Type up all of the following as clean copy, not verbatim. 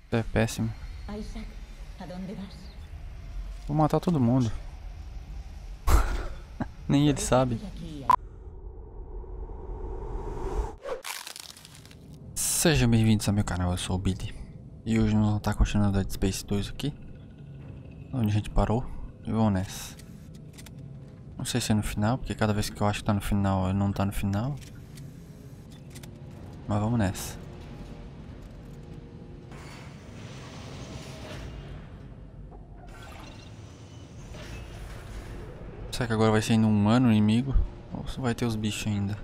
É péssimo. Isaac, ¿a dónde vas? Vou matar todo mundo. Nem ele sabe. Déjate aquí. Sejam bem-vindos ao meu canal, eu sou o Billy. E hoje nós vamos estar continuando a Dead Space 2 aqui. Onde a gente parou. E vamos nessa. Não sei se é no final, porque cada vez que eu acho que tá no final, ele não tá no final. Mas vamos nessa. Será que agora vai ser indo um humano inimigo? Ou só vai ter os bichos ainda?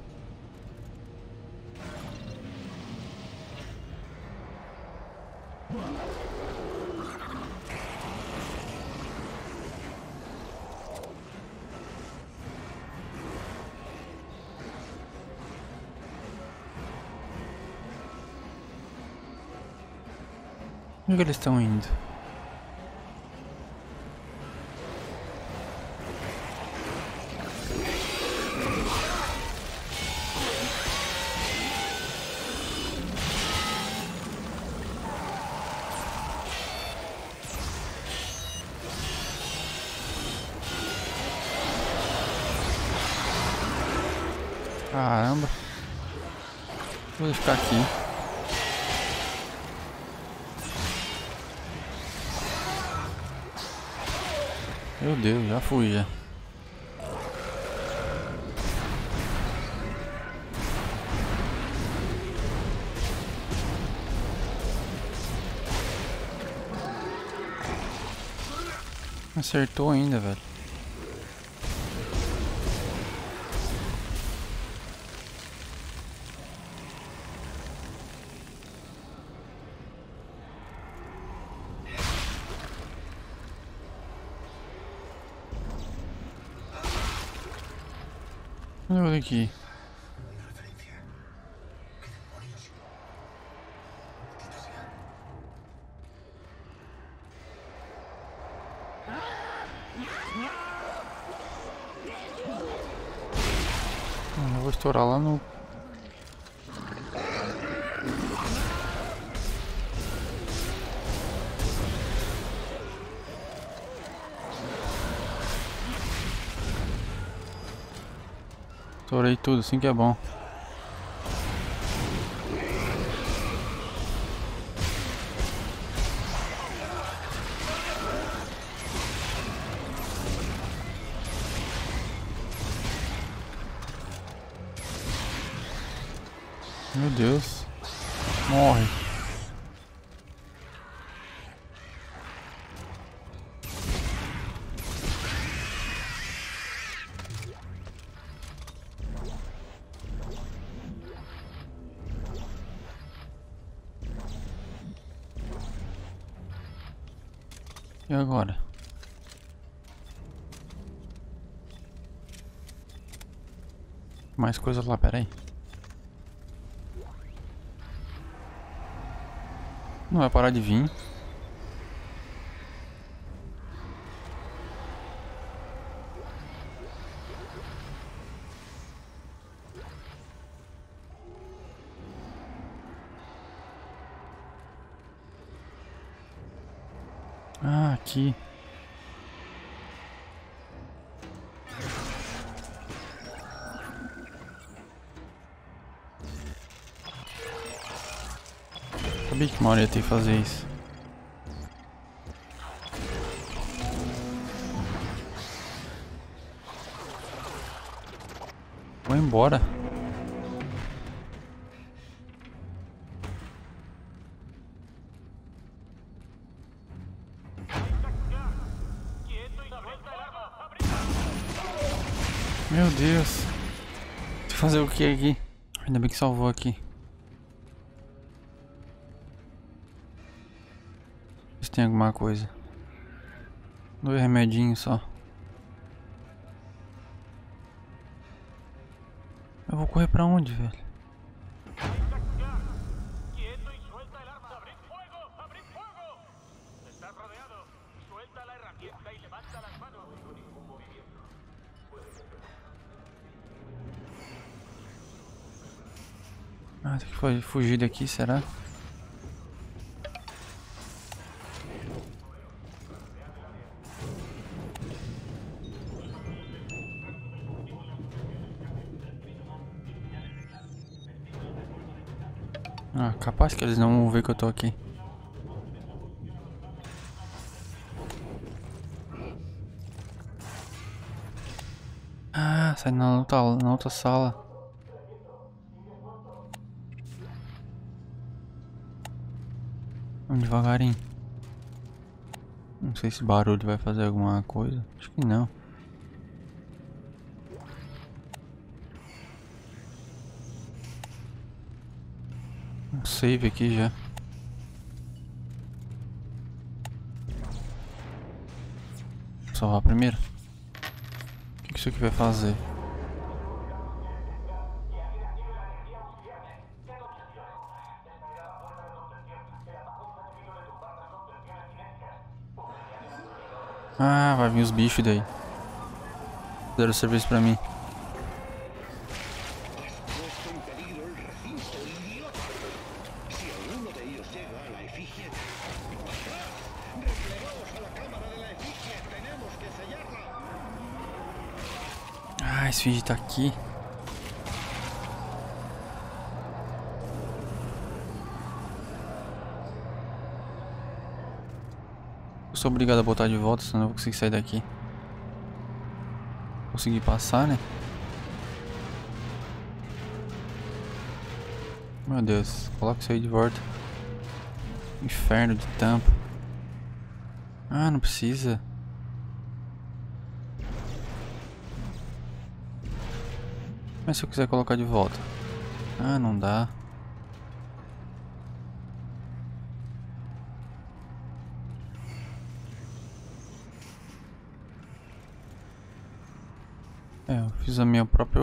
Onde que eles estão indo? Caramba. Vou ficar aqui. Meu Deus, já fui já. Acertou ainda, velho. Olha aqui. Eu vou estourar lá no... Estourei tudo, assim que é bom. Meu Deus. Morre. E agora? Mais coisa lá, peraí. Não vai parar de vir. Ah, aqui. Sabia que uma hora ia ter que fazer isso. Vou embora. Meu Deus. Deixa eu fazer o que aqui? Ainda bem que salvou aqui. Se tem alguma coisa. 2 remedinhos só. Eu vou correr pra onde, velho? Ah, tem que fugir daqui, será? Ah, capaz que eles não vão ver que eu tô aqui. Ah, sai na outra sala. Vamos devagarinho. Não sei se barulho vai fazer alguma coisa. Acho que não. Um save aqui já. Salvar primeiro. O que isso aqui vai fazer? Ah, vai vir os bichos daí. Fizeram serviço pra mim. Puesto en peligro el recinto, idiota. Si alguno de ellos llega a la efigie... ¡Replegaos a la cámara de la efigie! ¡Tenemos que sellarla! Ah, esse vídeo tá aqui. Eu sou obrigado a botar de volta, senão eu não vou conseguir sair daqui. Consegui passar, né? Meu Deus, coloca isso aí de volta. Inferno de tampa. Ah, não precisa. Mas se eu quiser colocar de volta? Ah, não dá. É, eu fiz a minha própria...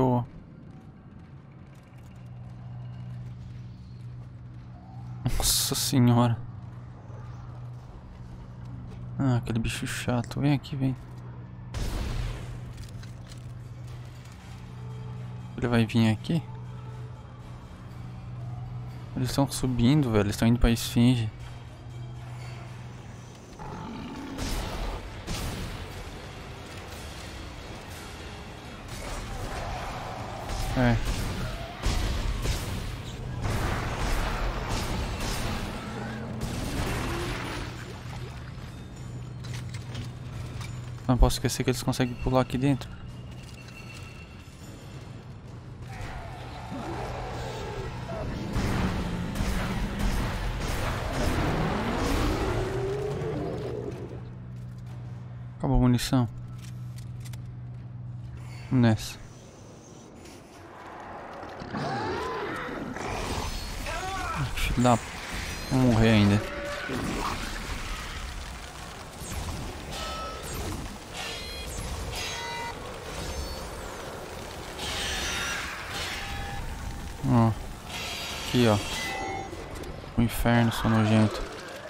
Nossa senhora. Ah, aquele bicho chato. Vem aqui, vem. Ele vai vir aqui? Eles estão subindo, velho. Eles estão indo pra esfinge. É. Não posso esquecer que eles conseguem pular aqui dentro. Acabou a munição. Vamos nessa. Filho da... Vou morrer ainda. Ó. Aqui, ó. O inferno, sou nojento.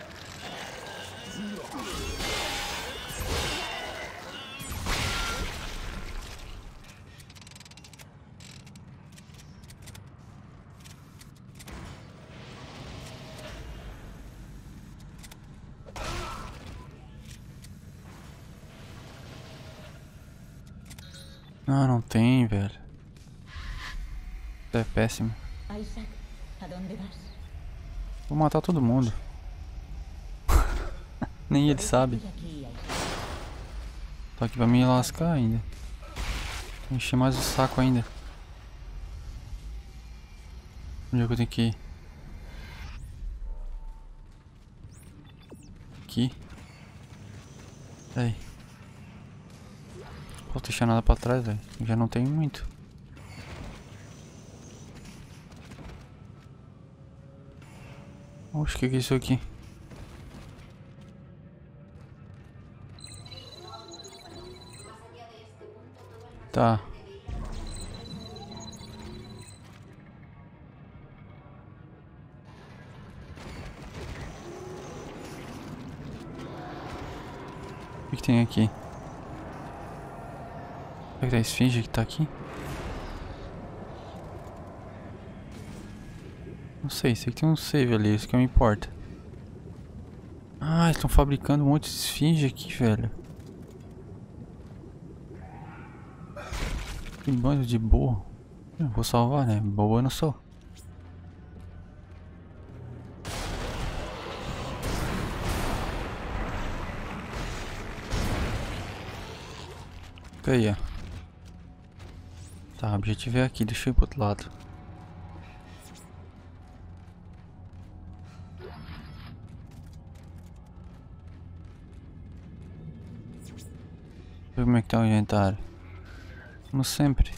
Não, não tem, velho. Isso é péssimo. Isaac, ¿a dónde vas? Vou matar todo mundo. Nem ele sabe. Estoy aquí, Isaac. Tô aqui pra me lascar ainda. Encher mais o saco ainda. Onde é que eu tenho que ir? Aqui. Aí. Não posso deixar nada pra trás, velho. Já não tenho muito. Oxe, o que é isso aqui? Tá. O que tem aqui? Será que tá a esfinge que tá aqui? Não sei que tem um save ali, isso que me importa. Ah, eles estão fabricando um monte de esfinge aqui, velho. Que bando de burro. Eu vou salvar, né? Boa eu não sou. aí, ó. Tá, o objetivo é aqui, deixa eu ir pro outro lado. Deixa eu ver como é que tá o inventário. Como sempre.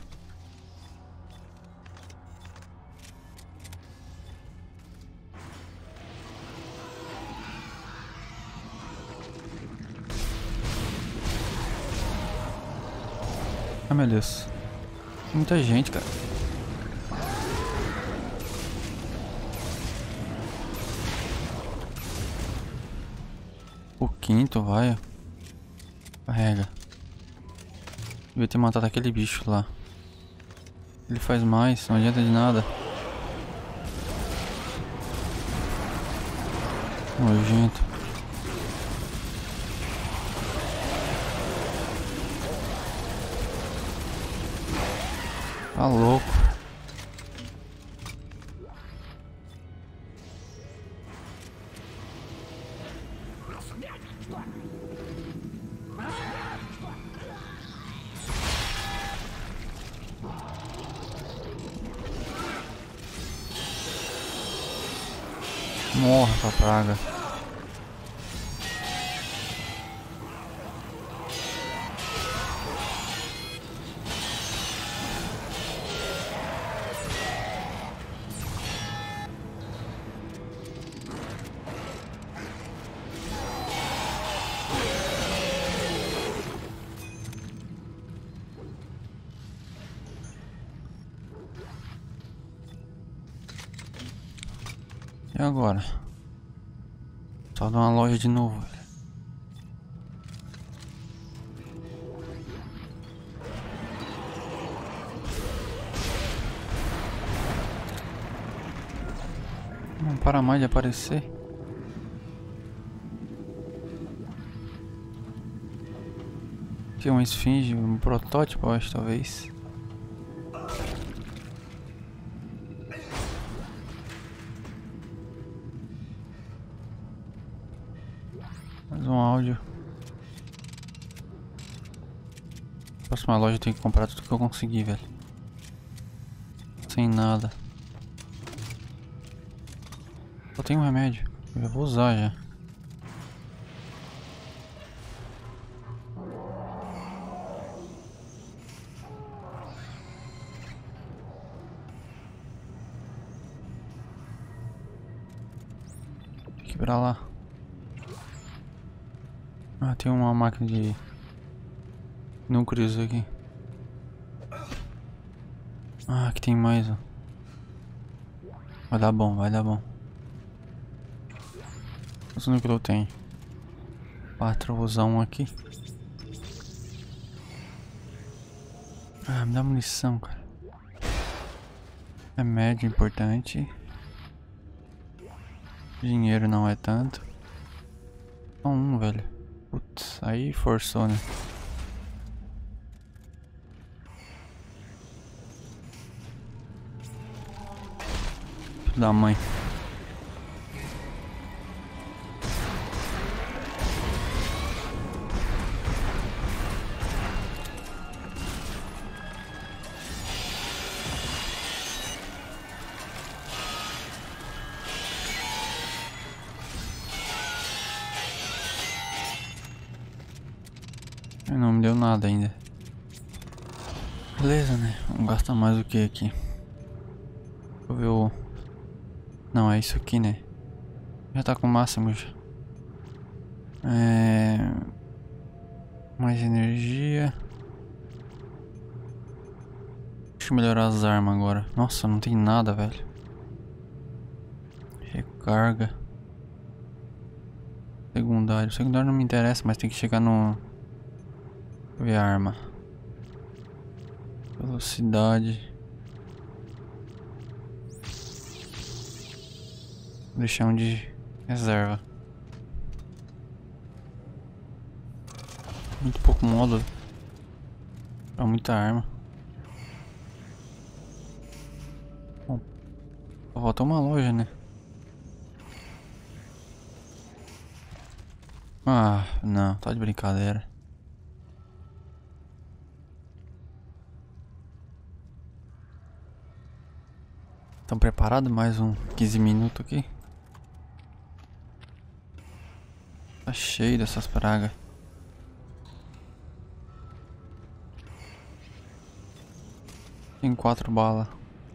Ah, meu Deus. Muita gente, cara. O quinto, vai. Carrega. Devia ter matado aquele bicho lá. Ele faz mais, não adianta de nada. Nojento. Tá louco. Morra essa praga. E agora? Só dar uma loja de novo, velho. Não para mais de aparecer. Tem uma esfinge, um protótipo, eu acho, talvez. Mais um áudio. Próxima loja eu tenho que comprar tudo que eu conseguir, velho. Sem nada. Só tem um remédio. Eu já vou usar já. Tem que ir pra lá. Ah, tem uma máquina de núcleos aqui. Ah, aqui tem mais, ó. Vai dar bom, vai dar bom. Quantos núcleos eu tenho? 4, vou usar um aqui. Ah, me dá munição, cara. Remédio importante. Dinheiro não é tanto. Só um, velho. Putz, aí forçou, né? Filho da mãe. Não me deu nada ainda. Beleza, né? Vamos gastar mais o que aqui? Deixa eu ver o... Não, é isso aqui, né? Já tá com o máximo já. Mais energia. Deixa eu melhorar as armas agora. Nossa, não tem nada, velho. Recarga. Secundário. Secundário não me interessa, mas tem que chegar no... Deixa eu ver a arma. Velocidade. Vou deixar um de reserva. Muito pouco módulo. Pra muita arma. Bom, só falta uma loja, né? Ah, não, tá de brincadeira. Estão preparados? Mais um 15 minutos aqui. Tá cheio dessas pragas. Tem 4 balas.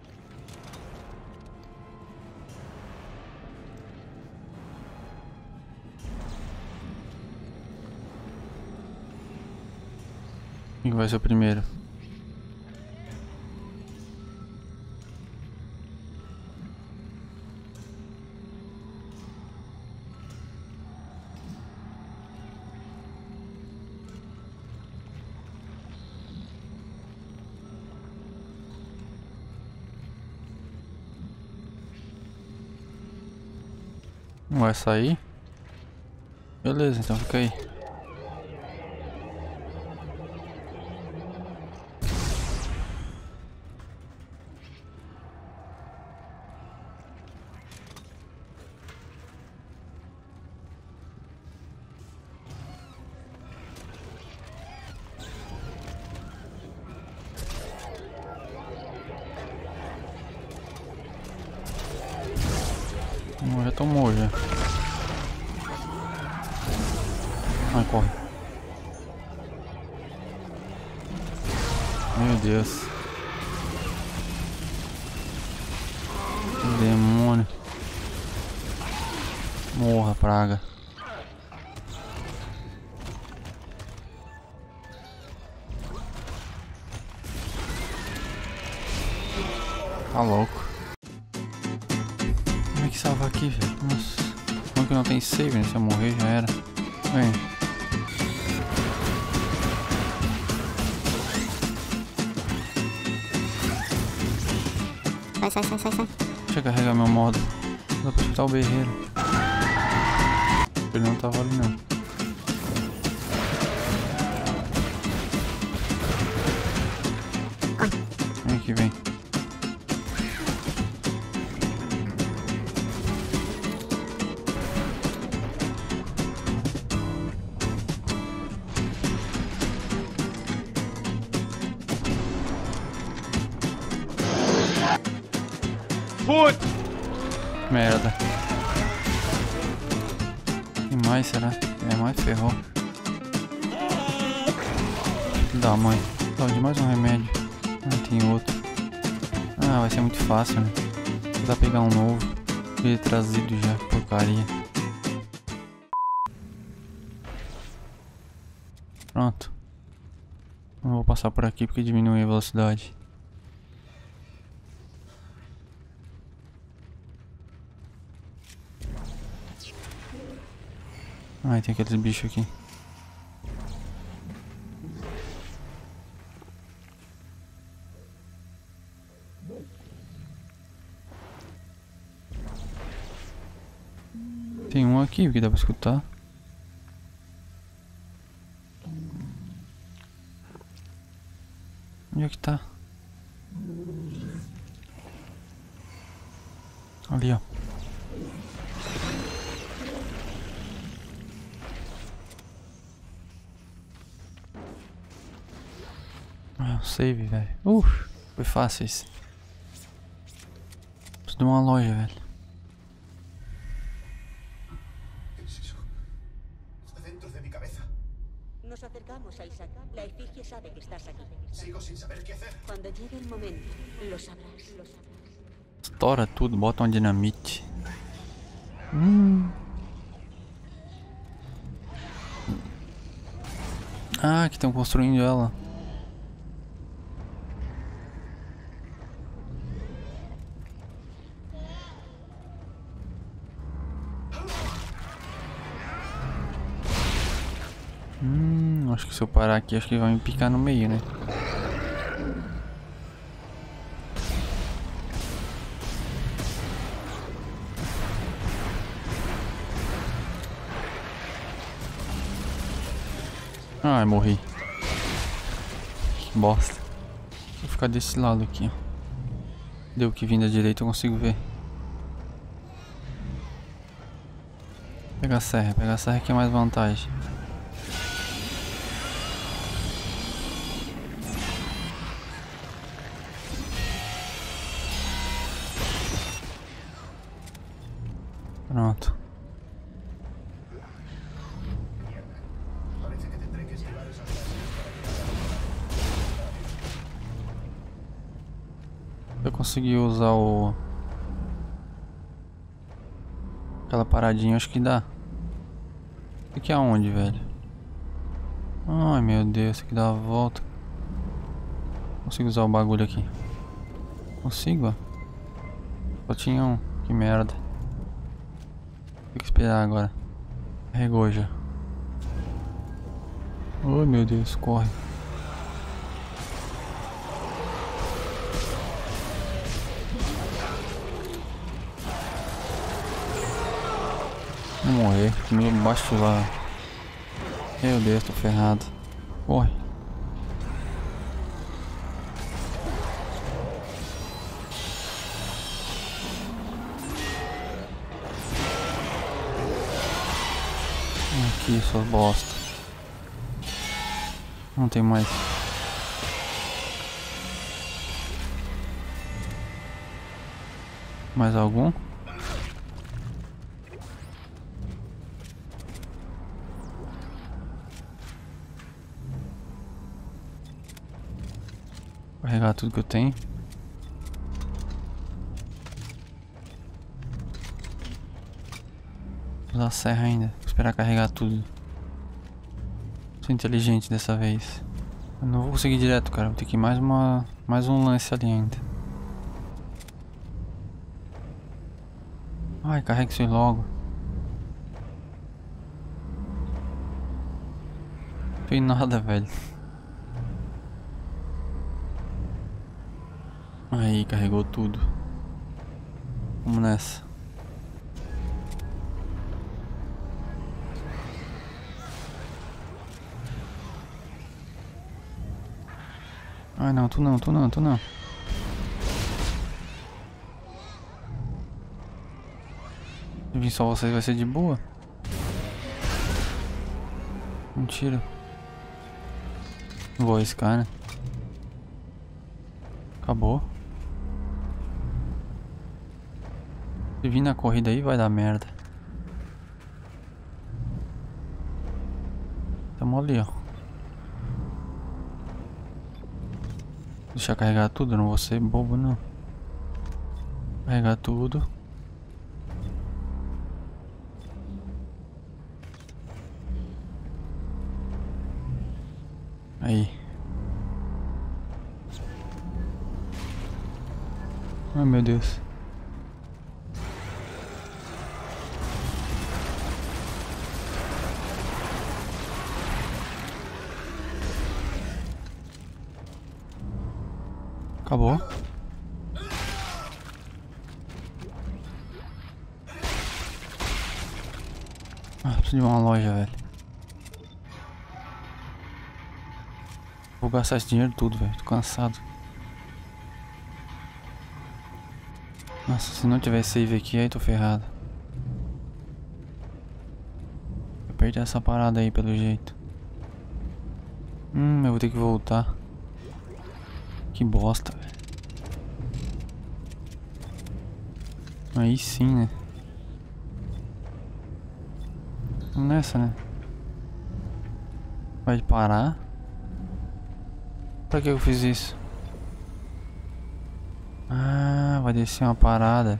Quem vai ser o primeiro? Não vai sair? Beleza, então fica aí. Já tomou já. Ai, corre. Meu Deus. Que demônio. Morra, praga. Tá louco. Como é que salva aqui, velho? Nossa. Como que não tem save, né? Se eu morrer já era. Vem. Sai. Deixa eu carregar meu modo. Dá pra escutar o berreiro. Ele não tava ali não. Vem aqui, vem. Putz! Merda. Tem mais, será? É mais, ferrou. Da mãe. Dá de mais um remédio. Ah, tem outro. Ah, vai ser muito fácil, né? Dá pra pegar um novo. Ele trazido já, porcaria. Pronto. Não vou passar por aqui porque diminui a velocidade. Ai, tem aqueles bichos aqui. Tem um aqui que dá pra escutar. Onde é que tá? Ali, ó. Ah, save, velho. Foi fácil isso. Preciso de uma loja, velho. ¿Qué es eso? Está dentro de mi cabeza. Nos acercamos a Isaac. La efigie sabe que estás aquí. Sigo sin saber qué hacer. Cuando llegue el momento, lo sabrás. Estoura tudo, bota uma dinamite. Ah, que estão construindo ela. Acho que se eu parar aqui, acho que vai me picar no meio, né? Ai, morri. Que bosta. Vou ficar desse lado aqui, ó. Deu que vim da direita, eu consigo ver. Pegar a serra que é mais vantagem. Pronto. Eu consegui usar o... aquela paradinha, acho que dá. Isso aqui é aonde, velho? Ai meu Deus, isso aqui dá a volta. Consigo usar o bagulho aqui. Consigo, ó. Só tinha um. Que merda. Tem que esperar agora. Carregou já. Oh meu Deus, corre. Vou morrer. Meu baixo lá. Meu Deus, tô ferrado. Corre. Aqui, sua bosta. Não tem mais. Mais algum? Vou carregar tudo que eu tenho. Vou usar a serra ainda. Vou esperar carregar tudo. Sou inteligente dessa vez. Eu não vou conseguir direto, cara. Vou ter que ir mais um lance ali ainda. Ai, carrega isso aí logo. Não tem nada, velho. Aí, carregou tudo. Vamos nessa. Ai não, tu não. Se vir só vocês vai ser de boa. Mentira. Não vou arriscar, né? Acabou. Se vir na corrida aí vai dar merda. Tamo ali, ó. Deixa eu carregar tudo, não vou ser bobo não. Carregar tudo. Aí. Ai meu Deus. Acabou. Ah, preciso de uma loja, velho. Vou gastar esse dinheiro tudo, velho. Tô cansado. Nossa, se não tiver save aqui, aí tô ferrado. Eu perdi essa parada aí, pelo jeito. Eu vou ter que voltar. Que bosta, velho. Aí sim, né? Vamos nessa, né? Vai parar? Pra que eu fiz isso? Ah, vai descer uma parada.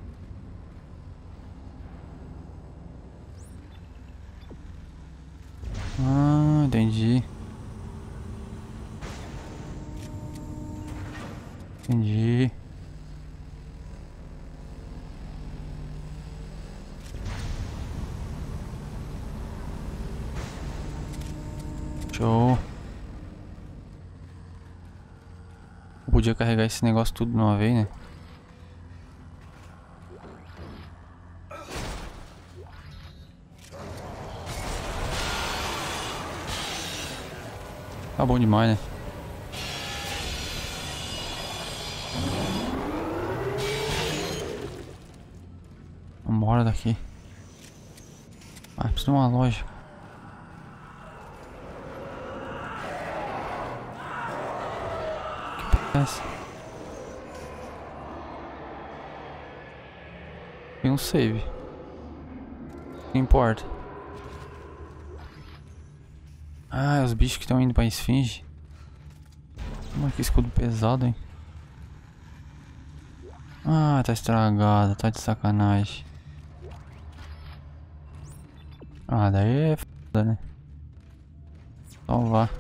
Ah, entendi. Entendi. Show. Eu podia carregar esse negócio tudo de uma vez, né? Tá bom demais, né? Vambora daqui. Ah, preciso de uma loja. Que porra é essa? Tem um save. que importa. Ah, é os bichos que estão indo pra esfinge. Mano, que escudo pesado, hein? Ah, tá estragado, tá de sacanagem. Ah, daí é foda, né? Salvar.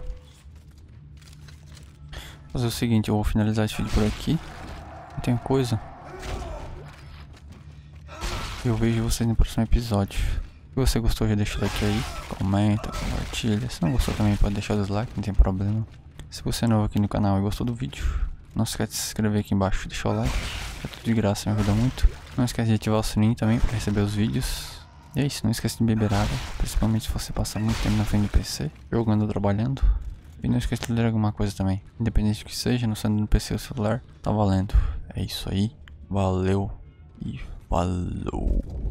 Vou fazer o seguinte, eu vou finalizar esse vídeo por aqui. Não tem coisa. Eu vejo vocês no próximo episódio. Se você gostou, já deixa o like aí. Comenta, compartilha. Se não gostou também pode deixar o dislike, não tem problema. Se você é novo aqui no canal e gostou do vídeo, não esquece de se inscrever aqui embaixo e deixar o like. É tudo de graça, me ajuda muito. Não esquece de ativar o sininho também para receber os vídeos. E é isso, não esquece de beber água. Principalmente se você passar muito tempo na frente do PC, jogando ou trabalhando. E não esquece de ler alguma coisa também. Independente do que seja, não sendo no PC ou celular, tá valendo. É isso aí. Valeu e falou.